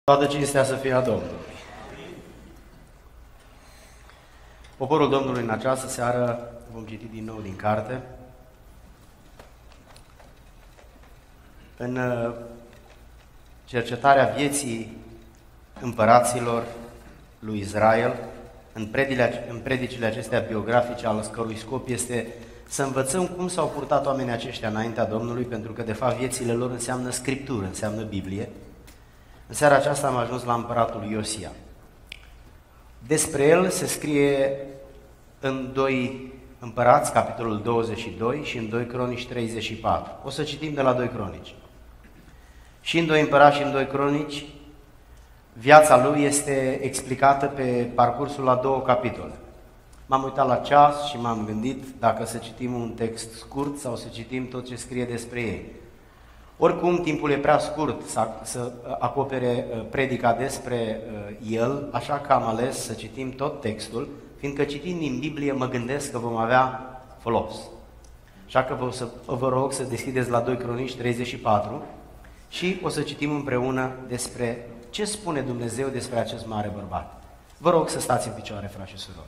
Toată cinstea să fie a Domnului. Poporul Domnului în această seară vom citi din nou din carte. În cercetarea vieții împăraților lui Israel, în predicile acestea biografice, al cărui scop este să învățăm cum s-au purtat oamenii aceștia înaintea Domnului, pentru că de fapt viețile lor înseamnă Scriptură, înseamnă Biblie. În seara aceasta am ajuns la împăratul Iosia. Despre el se scrie în 2 Împărați, capitolul 22 și în 2 Cronici 34. O să citim de la 2 Cronici. Și în 2 Împărați și în 2 Cronici, viața lui este explicată pe parcursul la 2 capitole. M-am uitat la ceas și m-am gândit dacă să citim un text scurt sau să citim tot ce scrie despre ei. Oricum, timpul e prea scurt să acopere predica despre el, așa că am ales să citim tot textul, fiindcă citind din Biblie mă gândesc că vom avea folos. Așa că vă rog să deschideți la 2 Cronici 34 și o să citim împreună despre ce spune Dumnezeu despre acest mare bărbat. Vă rog să stați în picioare, frați și surori.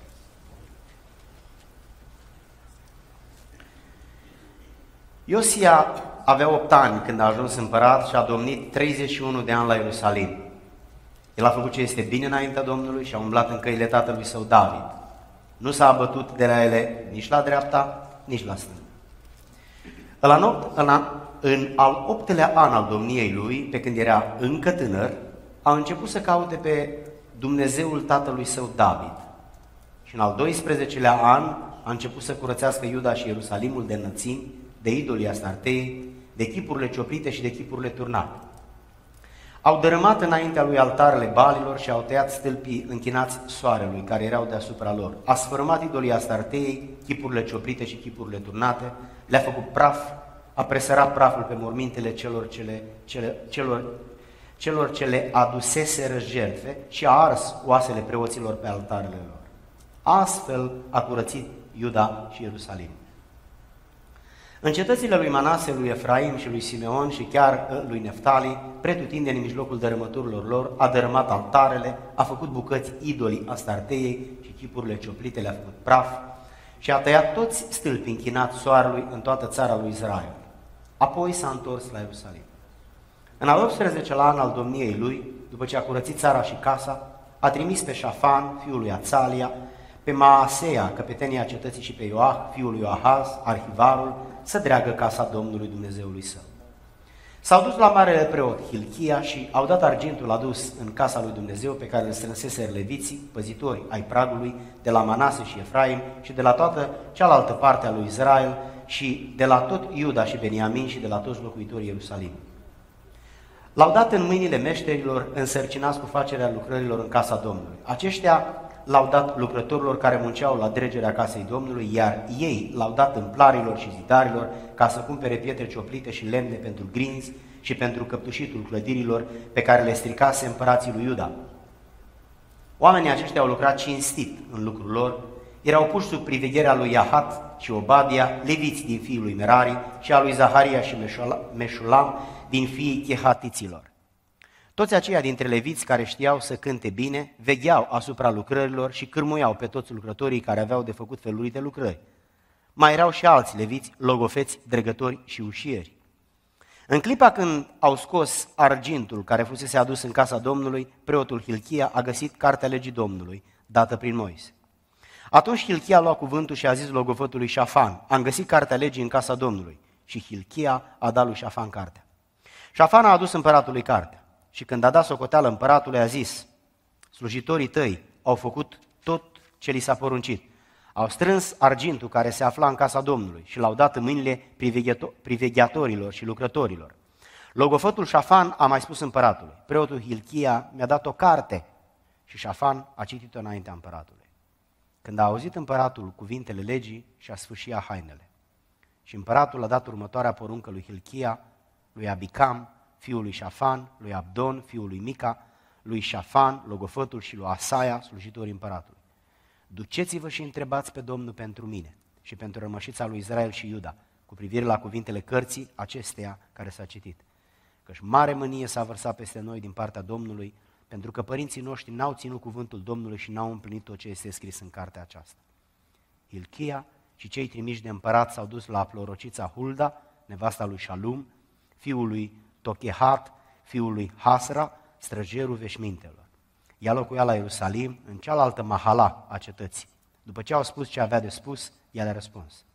Iosia avea 8 ani când a ajuns împărat și a domnit 31 de ani la Ierusalim. El a făcut ce este bine înaintea Domnului și a umblat în căile tatălui său David. Nu s-a abătut de la ele nici la dreapta, nici la stânga. În al 8-lea an al domniei lui, pe când era încă tânăr, a început să caute pe Dumnezeul tatălui său David. Și în al 12-lea an a început să curățească Iuda și Ierusalimul de înălțimi, de idolii Astartei, de chipurile cioplite și de chipurile turnate. Au dărâmat înaintea lui altarele balilor și au tăiat stâlpii închinați soarelui, care erau deasupra lor. A sfărâmat idolii Astartei, chipurile cioplite și chipurile turnate, le-a făcut praf, a presărat praful pe mormintele celor ce le aduseseră jertfe și a ars oasele preoților pe altarele lor. Astfel a curățit Iuda și Ierusalim. În cetățile lui Manase, lui Efraim și lui Simeon și chiar lui Neftali, pretutindeni în mijlocul dărâmăturilor lor, a dărâmat altarele, a făcut bucăți idolii Astarteiei și chipurile cioplite le-a făcut praf și a tăiat toți stâlpii închinați soarelui în toată țara lui Israel. Apoi s-a întors la Ierusalim. În al 18-lea an al domniei lui, după ce a curățit țara și casa, a trimis pe Șafan, fiul lui Atzalia, pe Maaseia, căpetenia cetății și pe Ioah, fiul lui Ahaz, arhivarul, să dreagă casa Domnului Dumnezeului său. S-au dus la marele preot Hilchia și au dat argintul adus în casa lui Dumnezeu pe care îl strânseseră leviții, păzitori ai pragului, de la Manase și Efraim și de la toată cealaltă parte a lui Israel și de la tot Iuda și Beniamin și de la toți locuitorii Ierusalim. L-au dat în mâinile meșterilor însărcinați cu facerea lucrărilor în casa Domnului. Aceștia l-au dat lucrătorilor care munceau la dregerea casei Domnului, iar ei l-au dat tâmplarilor și zidarilor ca să cumpere pietre cioplite și lemne pentru grinzi și pentru căptușitul clădirilor pe care le stricase împărații lui Iuda. Oamenii aceștia au lucrat cinstit în lucrul lor, erau puși sub privegherea lui Iahat și Obadia, leviți din fiii lui Merari, și a lui Zaharia și Meșulam din fiii chehatiților. Toți aceia dintre leviți care știau să cânte bine, vegheau asupra lucrărilor și cârmuiau pe toți lucrătorii care aveau de făcut felurite lucrări. Mai erau și alți leviți, logofeți, dregători și ușieri. În clipa când au scos argintul care fusese adus în casa Domnului, preotul Hilchia a găsit cartea legii Domnului, dată prin Moise. Atunci Hilchia a luat cuvântul și a zis logofătului Șafan: am găsit cartea legii în casa Domnului. Și Hilchia a dat lui Șafan cartea. Șafan a adus împăratului cartea. Și când a dat socoteală împăratului, a zis: slujitorii tăi au făcut tot ce li s-a poruncit. Au strâns argintul care se afla în casa Domnului și l-au dat în mâinile priveghetorilor și lucrătorilor. Logofătul Șafan a mai spus împăratului: preotul Hilchia mi-a dat o carte. Și Șafan a citit-o înaintea împăratului. Când a auzit împăratul cuvintele legii, și-a sfâșit hainele. Și împăratul a dat următoarea poruncă lui Hilchia, lui Abicam, fiul lui Șafan, lui Abdon, fiul lui Mica, lui Șafan, logofătul, și lui Asaia, slujitorii împăratului: duceți-vă și întrebați pe Domnul pentru mine și pentru rămășița lui Israel și Iuda, cu privire la cuvintele cărții acesteia care s-a citit. Că căci mare mânie s-a vărsat peste noi din partea Domnului, pentru că părinții noștri n-au ținut cuvântul Domnului și n-au împlinit tot ce este scris în cartea aceasta. Hilchia și cei trimiși de împărat s-au dus la plorocița Hulda, nevasta lui Shalum, fiul lui Tochehat, fiul lui Hasra, străjerul veșmintelor. Ea locuia la Ierusalim, în cealaltă mahala a cetății. După ce au spus ce avea de spus, ea le-a răspuns: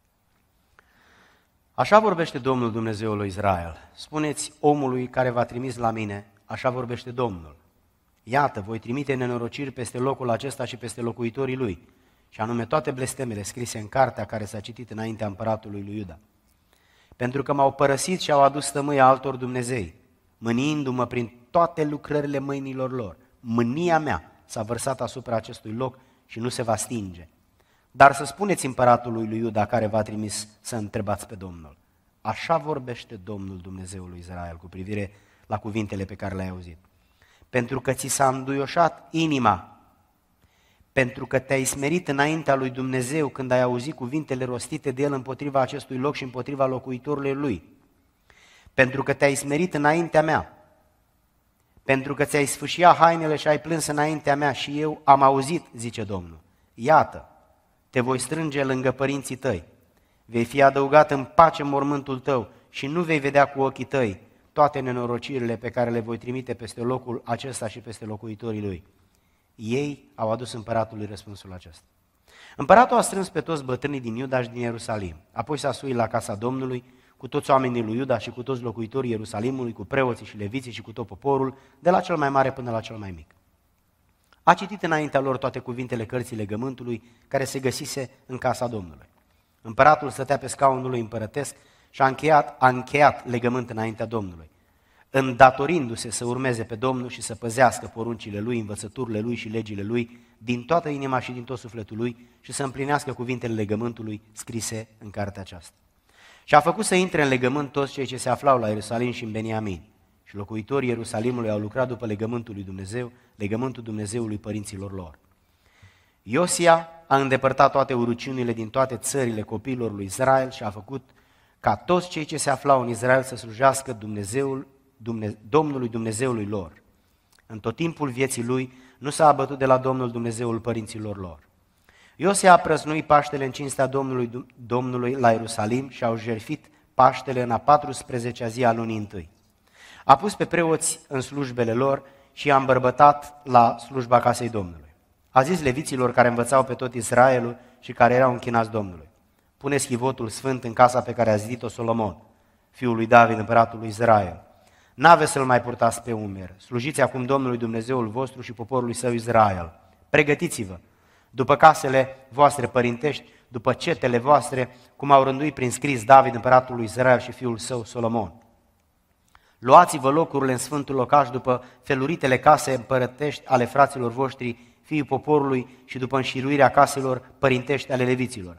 așa vorbește Domnul Dumnezeul lui Israel. Spuneți omului care v-a trimis la mine, așa vorbește Domnul. Iată, voi trimite nenorociri peste locul acesta și peste locuitorii lui, și anume toate blestemele scrise în cartea care s-a citit înaintea împăratului lui Iuda. Pentru că m-au părăsit și au adus tămâia altor dumnezei, mâniindu-mă prin toate lucrările mâinilor lor. Mânia mea s-a vărsat asupra acestui loc și nu se va stinge. Dar să spuneți împăratului lui Iuda care v-a trimis să întrebați pe Domnul. Așa vorbește Domnul Dumnezeul lui Israel cu privire la cuvintele pe care le-ai auzit. Pentru că ți s-a înduioșat inima, pentru că te-ai smerit înaintea lui Dumnezeu când ai auzit cuvintele rostite de El împotriva acestui loc și împotriva locuitorilor lui. Pentru că te-ai smerit înaintea mea, pentru că ți-ai sfâșiat hainele și ai plâns înaintea mea și eu am auzit, zice Domnul. Iată, te voi strânge lângă părinții tăi, vei fi adăugat în pace în mormântul tău și nu vei vedea cu ochii tăi toate nenorocirile pe care le voi trimite peste locul acesta și peste locuitorii lui. Ei au adus împăratului răspunsul acesta. Împăratul a strâns pe toți bătrânii din Iuda și din Ierusalim, apoi s-a suit la casa Domnului cu toți oamenii lui Iuda și cu toți locuitorii Ierusalimului, cu preoții și leviții și cu tot poporul, de la cel mai mare până la cel mai mic. A citit înaintea lor toate cuvintele cărții legământului care se găsise în casa Domnului. Împăratul stătea pe scaunul lui împărătesc și a încheiat legământ înaintea Domnului, îndatorindu-se să urmeze pe Domnul și să păzească poruncile lui, învățăturile lui și legile lui din toată inima și din tot sufletul lui și să împlinească cuvintele legământului scrise în cartea aceasta. Și a făcut să intre în legământ toți cei ce se aflau la Ierusalim și în Beniamin. Și locuitorii Ierusalimului au lucrat după legământul lui Dumnezeu, legământul Dumnezeului părinților lor. Iosia a îndepărtat toate urăciunile din toate țările copiilor lui Israel și a făcut ca toți cei ce se aflau în Israel să slujească Domnului Dumnezeului lor. În tot timpul vieții lui nu s-a abătut de la Domnul Dumnezeul părinților lor. Iosia a prăznuit Paștele în cinstea Domnului la Ierusalim și au jertfit Paștele în a 14-a zi a lunii întâi. A pus pe preoți în slujbele lor și i-a îmbărbătat la slujba casei Domnului. A zis leviților care învățau pe tot Israelul și care erau închinați Domnului: puneți chivotul sfânt în casa pe care a zidit-o Solomon, fiul lui David, împăratul lui Israel. N-aveți să-l mai purtați pe umeri, slujiți acum Domnului Dumnezeul vostru și poporului său Israel. Pregătiți-vă, după casele voastre părintești, după cetele voastre, cum au rânduit prin scris David, împăratul lui Israel și fiul său Solomon. Luați-vă locurile în sfântul locaș după feluritele case împărătești ale fraților voștri, fiii poporului, și după înșiruirea caselor părintești ale leviților.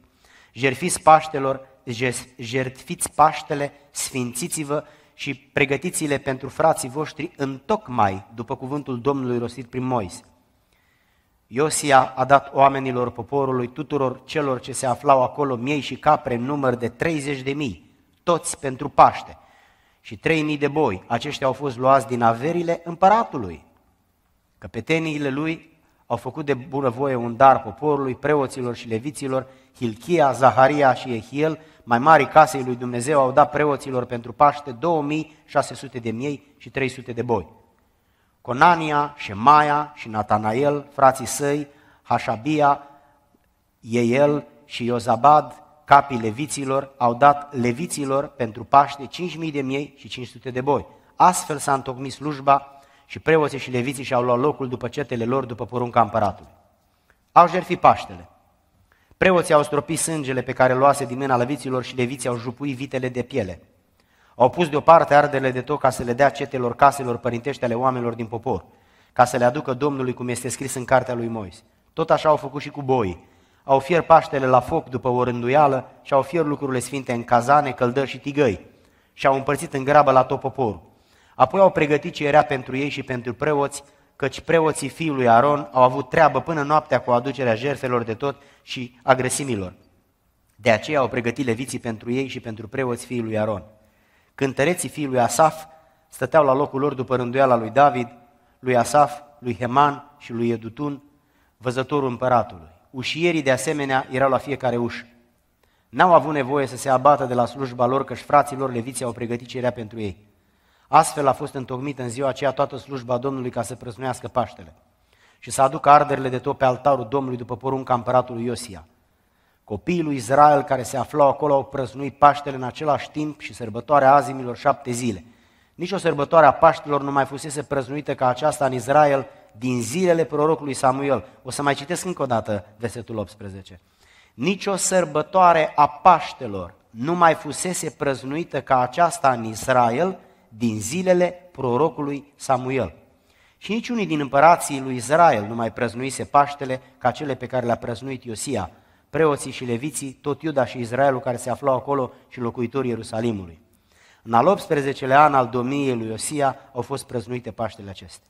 Jertfiți Paștele, sfințiți-vă și pregătiți-le pentru frații voștri întocmai după cuvântul Domnului rostit prin Moise. Iosia a dat oamenilor poporului, tuturor celor ce se aflau acolo, miei și capre în număr de 30.000, toți pentru Paște, și 3.000 de boi. Aceștia au fost luați din averile împăratului. Căpeteniile lui au făcut de bunăvoie un dar poporului, preoților și leviților. Hilchia, Zaharia și Ehiel, mai mari casei lui Dumnezeu, au dat preoților pentru Paște 2600 de miei și 300 de boi. Conania, Șemaia și Natanael, frații săi, Hașabia, Ieiel și Iozabad, capii leviților, au dat leviților pentru Paște 5.000 de miei și 500 de boi. Astfel s-a întocmit slujba și preoții și leviții și-au luat locul după cetele lor, după porunca împăratului. Au jertfit Paștele. Preoții au stropit sângele pe care luase din mâna leviților și leviții au jupuit vitele de piele. Au pus deoparte arderile de tot ca să le dea cetelor caselor părintești ale oamenilor din popor, ca să le aducă Domnului cum este scris în cartea lui Moise. Tot așa au făcut și cu boii. Au fiert Paștele la foc după o rânduială și au fiert lucrurile sfinte în cazane, căldări și tigăi și au împărțit în grabă la tot poporul. Apoi au pregătit ce era pentru ei și pentru preoți, căci preoții fiului Aron au avut treabă până noaptea cu aducerea jertfelor de tot și a grăsimilor. De aceea au pregătit leviții pentru ei și pentru preoți fiului Aron. Cântăreții fiului Asaf stăteau la locul lor după rânduiala lui David, lui Asaf, lui Heman și lui Edutun, văzătorul împăratului. Ușierii de asemenea erau la fiecare ușă. N-au avut nevoie să se abată de la slujba lor, căci frații lor leviții au pregătit ce era pentru ei. Astfel a fost întocmită în ziua aceea toată slujba Domnului ca să prăznuiască Paștele și să aducă arderile de tot pe altarul Domnului după porunca împăratului Iosia. Copiii lui Israel care se aflau acolo au prăznuit Paștele în același timp și sărbătoarea azimilor 7 zile. Nici o sărbătoare a Paștelor nu mai fusese prăznuită ca aceasta în Israel din zilele prorocului Samuel. O să mai citesc încă o dată versetul 18. Nici o sărbătoare a Paștelor nu mai fusese prăznuită ca aceasta în Israel din zilele prorocului Samuel. Și niciunii din împărații lui Israel nu mai prăznuise Paștele ca cele pe care le-a prăznuit Iosia, preoții și leviții, tot Iuda și Israelul care se aflau acolo și locuitorii Ierusalimului. În al 18-lea an al domniei lui Iosia au fost prăznuite Paștele acestea.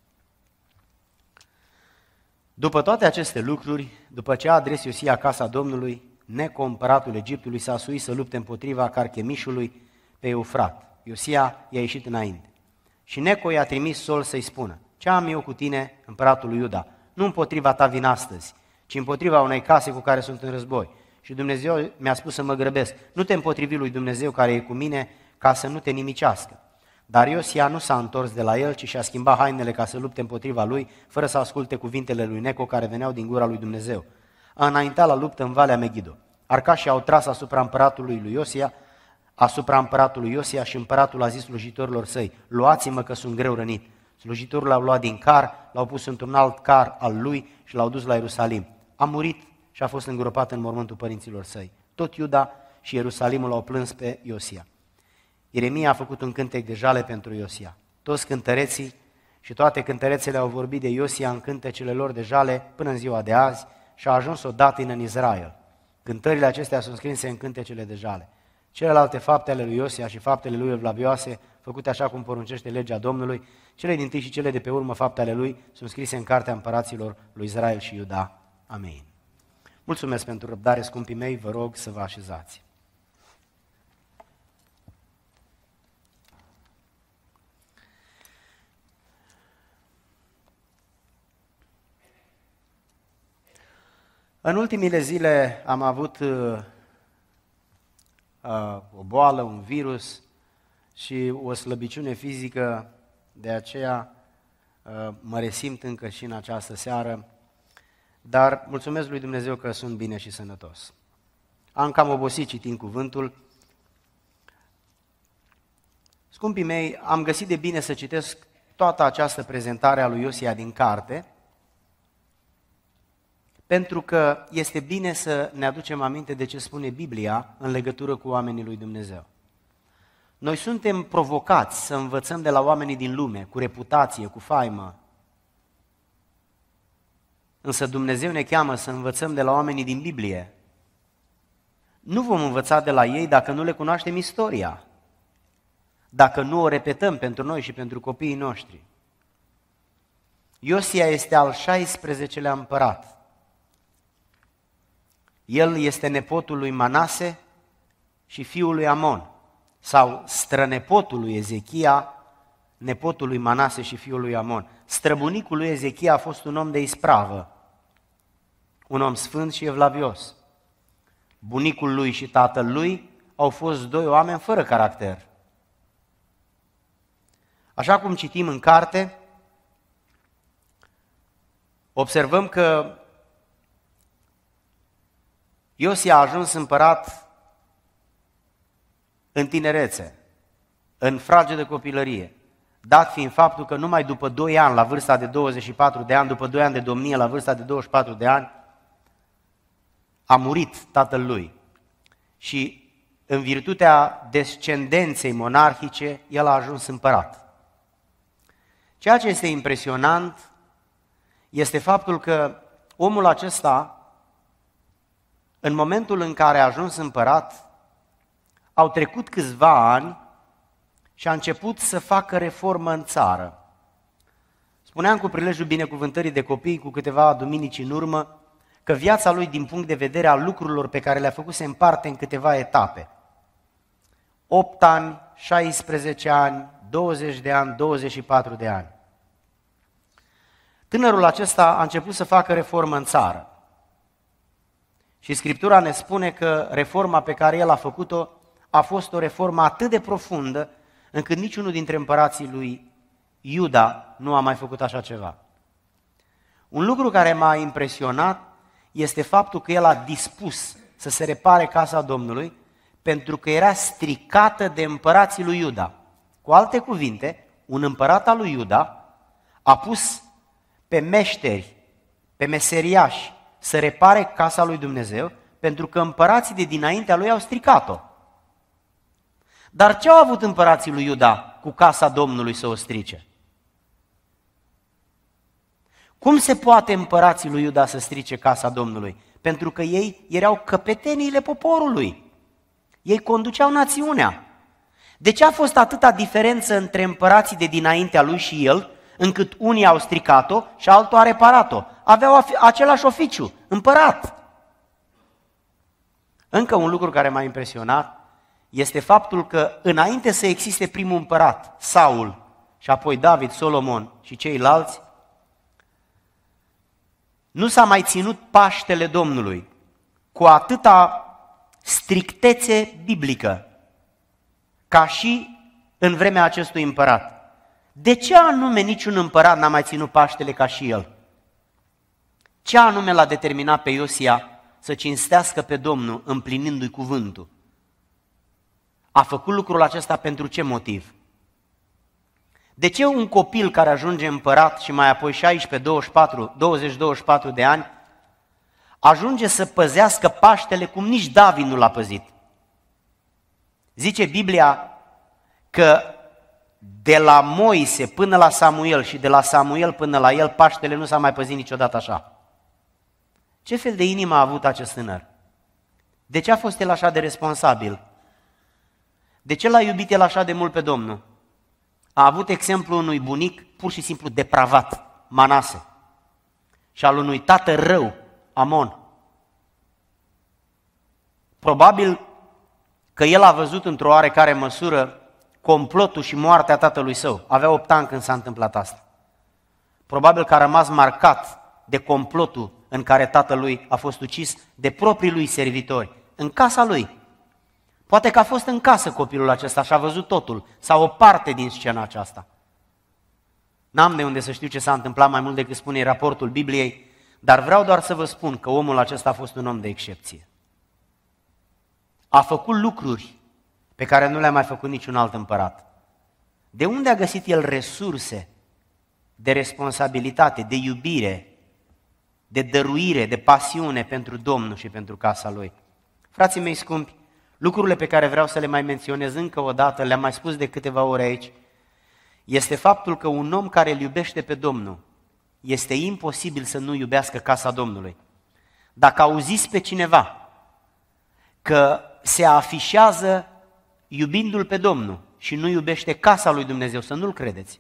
După toate aceste lucruri, după ce a adres Iosia casa Domnului, Neco, împăratul Egiptului, s-a suit să lupte împotriva Carchemișului pe Eufrat. Iosia i-a ieșit înainte. Și Neco i-a trimis Sol să-i spună: ce am eu cu tine, împăratul lui Iuda? Nu împotriva ta vin astăzi, ci împotriva unei case cu care sunt în război. Și Dumnezeu mi-a spus să mă grăbesc. Nu te împotrivi lui Dumnezeu care e cu mine, ca să nu te nimicească. Dar Iosia nu s-a întors de la el, ci și-a schimbat hainele ca să lupte împotriva lui, fără să asculte cuvintele lui Neco care veneau din gura lui Dumnezeu. A înaintat la luptă în Valea Megido. Arcașii au tras asupra împăratului Iosia și împăratul a zis slujitorilor săi: luați-mă că sunt greu rănit. Slujitorul l-au luat din car, l-au pus într-un alt car al lui și l-au dus la Ierusalim. A murit și a fost îngropat în mormântul părinților săi. Tot Iuda și Ierusalimul au plâns pe Iosia. Ieremia a făcut un cântec de jale pentru Iosia. Toți cântăreții și toate cântărețele au vorbit de Iosia în cântecele lor de jale până în ziua de azi și a ajuns o datină în Israel. Cântările acestea sunt scrise în cântecele de jale. Celelalte fapte ale lui Iosia și faptele lui evlavioase, făcute așa cum poruncește legea Domnului, cele din tâi și cele de pe urmă fapte ale lui, sunt scrise în cartea împăraților lui Israel și Iuda. Amin. Mulțumesc pentru răbdare, scumpii mei, vă rog să vă așezați. În ultimile zile am avut o boală, un virus și o slăbiciune fizică, de aceea mă resimt încă și în această seară, dar mulțumesc lui Dumnezeu că sunt bine și sănătos. Am cam obosit citind cuvântul. Scumpii mei, am găsit de bine să citesc toată această prezentare a lui Iosia din carte, pentru că este bine să ne aducem aminte de ce spune Biblia în legătură cu oamenii lui Dumnezeu. Noi suntem provocați să învățăm de la oamenii din lume, cu reputație, cu faimă. Însă Dumnezeu ne cheamă să învățăm de la oamenii din Biblie. Nu vom învăța de la ei dacă nu le cunoaștem istoria, dacă nu o repetăm pentru noi și pentru copiii noștri. Iosia este al 16-lea împărat. El este nepotul lui Manase și fiul lui Amon, sau strănepotul lui Ezechia, nepotul lui Manase și fiul lui Amon. Străbunicul lui Ezechia a fost un om de ispravă, un om sfânt și evlavios. Bunicul lui și tatăl lui au fost doi oameni fără caracter. Așa cum citim în carte, observăm că Iosia a ajuns împărat în tinerețe, în fragedă copilărie, dat fiind faptul că numai după 2 ani, la vârsta de 24 de ani, după 2 ani de domnie, la vârsta de 24 de ani, a murit tatăl lui. Și în virtutea descendenței monarhice, el a ajuns împărat. Ceea ce este impresionant este faptul că omul acesta, în momentul în care a ajuns împărat, au trecut câțiva ani și a început să facă reformă în țară. Spuneam cu prilejul binecuvântării de copii cu câteva duminici în urmă că viața lui din punct de vedere al lucrurilor pe care le-a făcut se împarte în câteva etape. 8 ani, 16 ani, 20 de ani, 24 de ani. Tânărul acesta a început să facă reformă în țară. Și Scriptura ne spune că reforma pe care el a făcut-o a fost o reformă atât de profundă, încât niciunul dintre împărații lui Iuda nu a mai făcut așa ceva. Un lucru care m-a impresionat este faptul că el a dispus să se repare casa Domnului pentru că era stricată de împărații lui Iuda. Cu alte cuvinte, un împărat al lui Iuda a pus pe meșteri, pe meseriași să repare casa lui Dumnezeu pentru că împărații de dinaintea lui au stricat-o. Dar ce au avut împărații lui Iuda cu casa Domnului să o strice? Cum se poate împărații lui Iuda să strice casa Domnului? Pentru că ei erau căpeteniile poporului. Ei conduceau națiunea. De ce a fost atâta diferență între împărații de dinaintea lui și el, încât unii au stricat-o și altul a reparat-o? Aveau același oficiu, împărat. Încă un lucru care m-a impresionat este faptul că înainte să existe primul împărat, Saul, și apoi David, Solomon și ceilalți, nu s-a mai ținut Paștele Domnului cu atâta strictețe biblică ca și în vremea acestui împărat. De ce anume niciun împărat n-a mai ținut Paștele ca și el? Ce anume l-a determinat pe Iosia să cinstească pe Domnul împlinindu-i cuvântul? A făcut lucrul acesta pentru ce motiv? De ce un copil care ajunge împărat și mai apoi 20-24 de ani ajunge să păzească Paștele cum nici David nu l-a păzit? Zice Biblia că de la Moise până la Samuel și de la Samuel până la el Paștele nu s-a mai păzit niciodată așa. Ce fel de inimă a avut acest tânăr? De ce a fost el așa de responsabil? De ce l-a iubit el așa de mult pe Domnul? A avut exemplul unui bunic pur și simplu depravat, Manase, și al unui tată rău, Amon. Probabil că el a văzut într-o oarecare măsură complotul și moartea tatălui său. Avea 8 ani când s-a întâmplat asta. Probabil că a rămas marcat de complotul în care tatălui a fost ucis de proprii lui servitori, în casa lui. Poate că a fost în casă copilul acesta și a văzut totul, sau o parte din scena aceasta. N-am de unde să știu ce s-a întâmplat mai mult decât spune raportul Bibliei, dar vreau doar să vă spun că omul acesta a fost un om de excepție. A făcut lucruri pe care nu le-a mai făcut niciun alt împărat. De unde a găsit el resurse de responsabilitate, de iubire, de dăruire, de pasiune pentru Domnul și pentru casa Lui? Frații mei scumpi, lucrurile pe care vreau să le mai menționez încă o dată, le-am mai spus de câteva ore aici, este faptul că un om care îl iubește pe Domnul, este imposibil să nu iubească casa Domnului. Dacă auziți pe cineva că se afișează iubindu-L pe Domnul și nu iubește casa lui Dumnezeu, să nu-l credeți.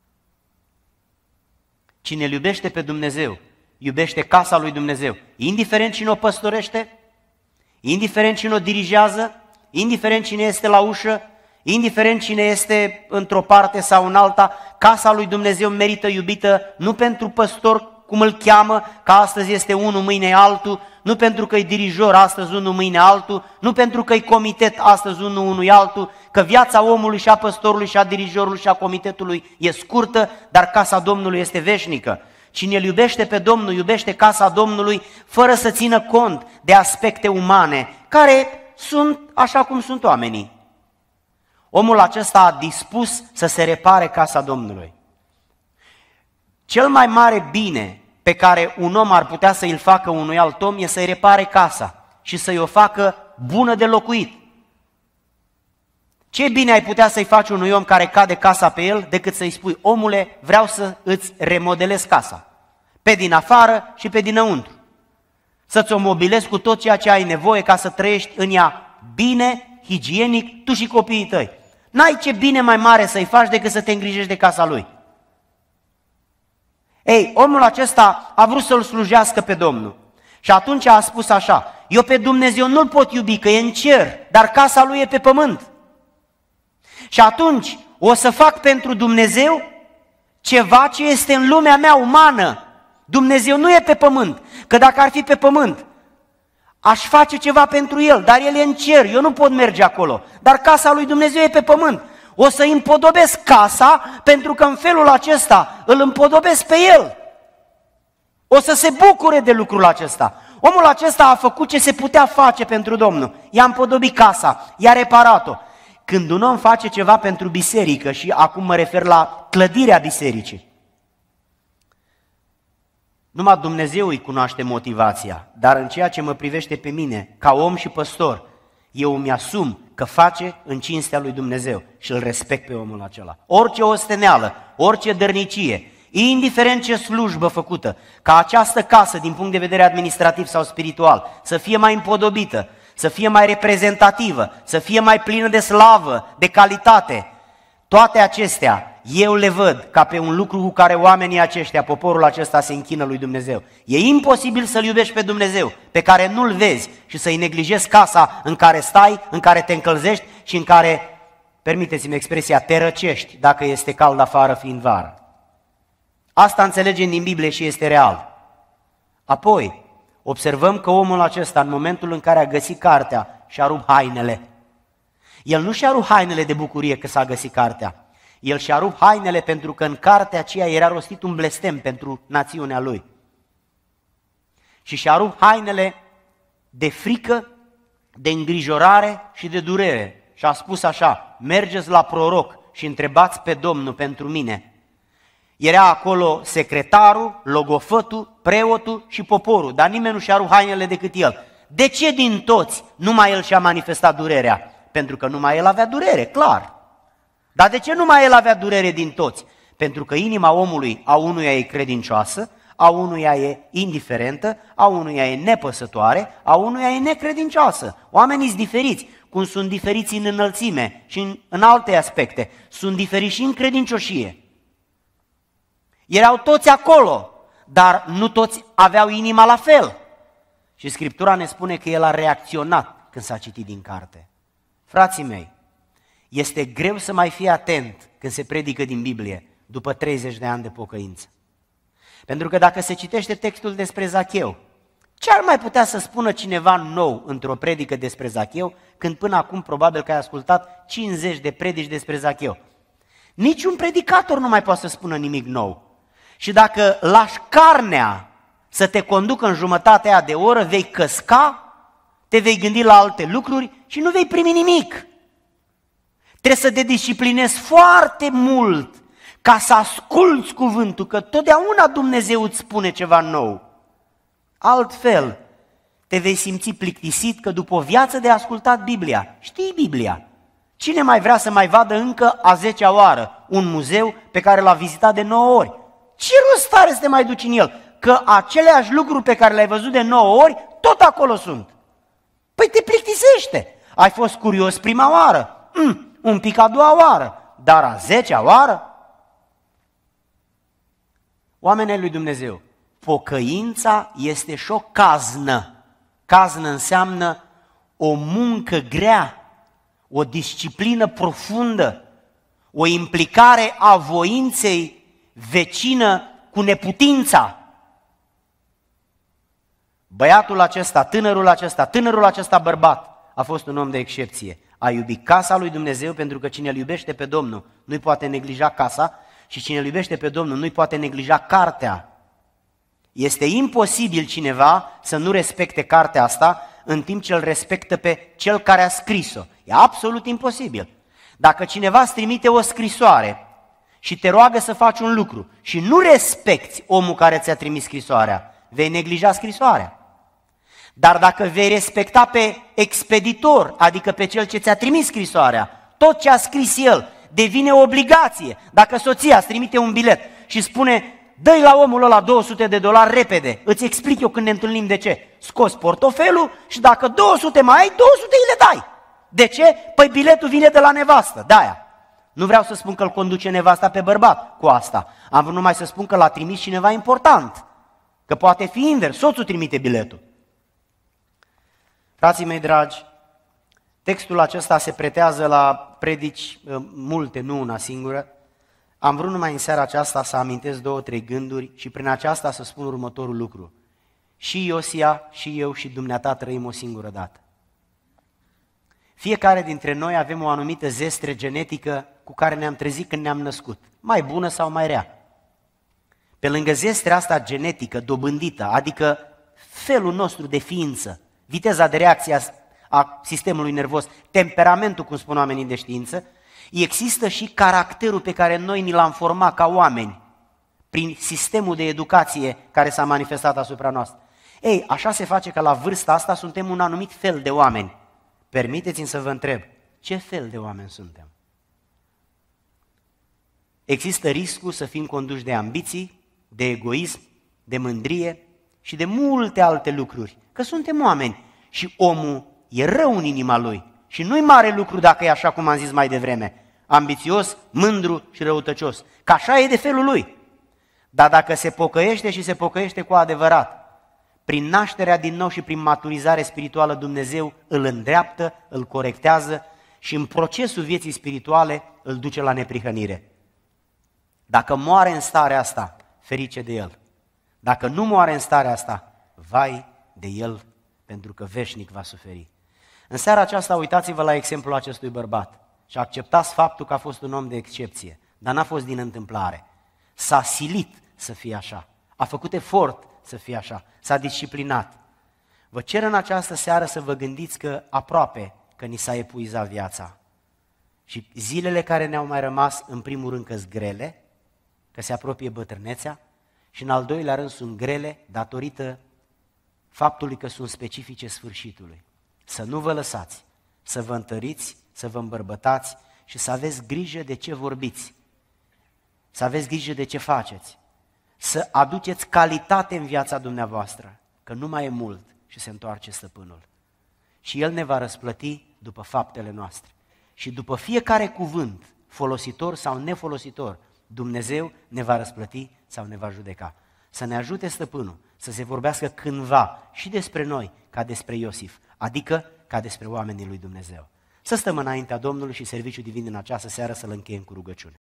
Cine îl iubește pe Dumnezeu, iubește casa lui Dumnezeu, indiferent cine o păstorește, indiferent cine o dirigează, indiferent cine este la ușă, indiferent cine este într-o parte sau în alta, casa lui Dumnezeu merită iubită nu pentru păstor, cum îl cheamă, că astăzi este unul, mâine e altul, nu pentru că e dirijor, astăzi unul, mâine altul, nu pentru că e comitet, astăzi unul altul, că viața omului și a păstorului și a dirijorului și a comitetului e scurtă, dar casa Domnului este veșnică. Cine îl iubește pe Domnul, iubește casa Domnului fără să țină cont de aspecte umane, care sunt așa cum sunt oamenii. Omul acesta a dispus să se repare casa Domnului. Cel mai mare bine pe care un om ar putea să îl facă unui alt om e să-i repare casa și să-i o facă bună de locuit. Ce bine ai putea să-i faci unui om care cade casa pe el decât să-i spui: omule, vreau să îți remodelez casa, pe din afară și pe dinăuntru. Să-ți o mobilezi cu tot ceea ce ai nevoie ca să trăiești în ea bine, higienic, tu și copiii tăi. N-ai ce bine mai mare să-i faci decât să te îngrijești de casa lui. Ei, omul acesta a vrut să-L slujească pe Domnul și atunci a spus așa: eu pe Dumnezeu nu-L pot iubi, că e în cer, dar casa Lui e pe pământ. Și atunci o să fac pentru Dumnezeu ceva ce este în lumea mea umană. Dumnezeu nu e pe pământ, că dacă ar fi pe pământ, aș face ceva pentru El, dar El e în cer, eu nu pot merge acolo. Dar casa lui Dumnezeu e pe pământ. O să împodobesc casa, pentru că în felul acesta îl împodobesc pe El. O să se bucure de lucrul acesta. Omul acesta a făcut ce se putea face pentru Domnul. I-a împodobit casa, i-a reparat-o. Când un om face ceva pentru biserică, și acum mă refer la clădirea bisericii, numai Dumnezeu îi cunoaște motivația, dar în ceea ce mă privește pe mine, ca om și păstor, eu îmi asum că face în cinstea lui Dumnezeu și îl respect pe omul acela. Orice osteneală, orice dărnicie, indiferent ce slujbă făcută, ca această casă, din punct de vedere administrativ sau spiritual, să fie mai împodobită, să fie mai reprezentativă, să fie mai plină de slavă, de calitate, toate acestea eu le văd ca pe un lucru cu care oamenii aceștia, poporul acesta se închină lui Dumnezeu. E imposibil să-L iubești pe Dumnezeu, pe care nu-L vezi, și să-i neglijezi casa în care stai, în care te încălzești și în care, permiteți-mi expresia, te răcești dacă este cald afară fiind vară. Asta înțelegem din Biblie și este real. Apoi, observăm că omul acesta, în momentul în care a găsit cartea, și-a rupt hainele. El nu și-a rupt hainele de bucurie că s-a găsit cartea. El și-a rupt hainele pentru că în cartea aceea era rostit un blestem pentru națiunea lui. Și și-a rupt hainele de frică, de îngrijorare și de durere. Și a spus așa: mergeți la proroc și întrebați pe Domnul pentru mine. Era acolo secretarul, logofătul, preotul și poporul, dar nimeni nu și-a rupt hainele decât el. De ce din toți numai el și-a manifestat durerea? Pentru că numai el avea durere, clar. Dar de ce numai el avea durere din toți? Pentru că inima omului, a unuia e credincioasă, a unuia e indiferentă, a unuia e nepăsătoare, a unuia e necredincioasă. Oamenii sunt diferiți, cum sunt diferiți în înălțime și în alte aspecte. Sunt diferiți și în credincioșie. Erau toți acolo, dar nu toți aveau inima la fel. Și Scriptura ne spune că el a reacționat când s-a citit din carte. Frații mei, este greu să mai fii atent când se predică din Biblie după 30 de ani de pocăință. Pentru că dacă se citește textul despre Zacheu, ce ar mai putea să spună cineva nou într-o predică despre Zacheu, când până acum probabil că ai ascultat 50 de predici despre Zacheu? Niciun predicator nu mai poate să spună nimic nou. Și dacă lași carnea să te conducă în jumătatea aia de oră, vei căsca, te vei gândi la alte lucruri și nu vei primi nimic. Trebuie să te disciplinezi foarte mult ca să asculți cuvântul, că totdeauna Dumnezeu îți spune ceva nou. Altfel, te vei simți plictisit că după o viață de ascultat Biblia, știi Biblia, cine mai vrea să mai vadă încă a 10-a oară un muzeu pe care l-a vizitat de 9 ori? Ce rost are să te mai duci în el? Că aceleași lucruri pe care le-ai văzut de 9 ori, tot acolo sunt. Păi te plictisește. Ai fost curios prima oară, un pic a doua oară, dar a 10-a oară? Oamenii lui Dumnezeu, pocăința este și o caznă. Caznă înseamnă o muncă grea, o disciplină profundă, o implicare a voinței vecină cu neputința. Băiatul acesta, tânărul acesta bărbat a fost un om de excepție. A iubit casa lui Dumnezeu, pentru că cine îl iubește pe Domnul nu-i poate neglija casa și cine îl iubește pe Domnul nu-i poate neglija cartea. Este imposibil cineva să nu respecte cartea asta în timp ce îl respectă pe cel care a scris-o. E absolut imposibil. Dacă cineva îți trimite o scrisoare și te roagă să faci un lucru și nu respecti omul care ți-a trimis scrisoarea, vei neglija scrisoarea. Dar dacă vei respecta pe expeditor, adică pe cel ce ți-a trimis scrisoarea, tot ce a scris el devine o obligație. Dacă soția îți trimite un bilet și spune: dă-i la omul ăla $200 repede, îți explic eu când ne întâlnim de ce. Scoți portofelul și dacă 200 mai ai, 200 îi le dai. De ce? Păi biletul vine de la nevastă, de-aia. Nu vreau să spun că îl conduce nevasta pe bărbat cu asta. Am vrut numai să spun că l-a trimis cineva important. Că poate fi invers, soțul trimite biletul. Frații mei dragi, Textul acesta se pretează la predici multe, nu una singură. Am vrut numai în seara aceasta să amintesc 2-3 gânduri și prin aceasta să spun următorul lucru. Și Iosia, și eu, și dumneata trăim o singură dată. Fiecare dintre noi avem o anumită zestre genetică cu care ne-am trezit când ne-am născut, mai bună sau mai rea. Pe lângă zestrea asta genetică, dobândită, adică felul nostru de ființă, viteza de reacție a sistemului nervos, temperamentul, cum spun oamenii de știință, există și caracterul pe care noi ni l-am format ca oameni, prin sistemul de educație care s-a manifestat asupra noastră. Ei, așa se face că la vârsta asta suntem un anumit fel de oameni. Permiteți-mi să vă întreb, ce fel de oameni suntem? Există riscul să fim conduși de ambiții, de egoism, de mândrie și de multe alte lucruri, că suntem oameni și omul e rău în inima lui și nu-i mare lucru dacă e așa cum am zis mai devreme, ambițios, mândru și răutăcios, că așa e de felul lui. Dar dacă se pocăiește și se pocăiește cu adevărat, prin nașterea din nou și prin maturizare spirituală, Dumnezeu îl îndreaptă, îl corectează și în procesul vieții spirituale îl duce la neprihănire. Dacă moare în starea asta, ferice de el. Dacă nu moare în starea asta, vai de el, pentru că veșnic va suferi. În seara aceasta uitați-vă la exemplul acestui bărbat și acceptați faptul că a fost un om de excepție, dar n-a fost din întâmplare. S-a silit să fie așa, a făcut efort să fie așa, s-a disciplinat. Vă cer în această seară să vă gândiți că aproape că ni s-a epuizat viața. Și zilele care ne-au mai rămas, în primul rând că-s grele, că se apropie bătrânețea, și în al doilea rând sunt grele datorită faptului că sunt specifice sfârșitului. Să nu vă lăsați, să vă întăriți, să vă îmbărbătați și să aveți grijă de ce vorbiți, să aveți grijă de ce faceți, să aduceți calitate în viața dumneavoastră, că nu mai e mult și se întoarce stăpânul. Și El ne va răsplăti după faptele noastre. Și după fiecare cuvânt, folositor sau nefolositor, Dumnezeu ne va răsplăti sau ne va judeca. Să ne ajute stăpânul să se vorbească cândva și despre noi ca despre Iosif, adică ca despre oamenii lui Dumnezeu. Să stăm înaintea Domnului și serviciul divin în această seară să-l încheiem cu rugăciune.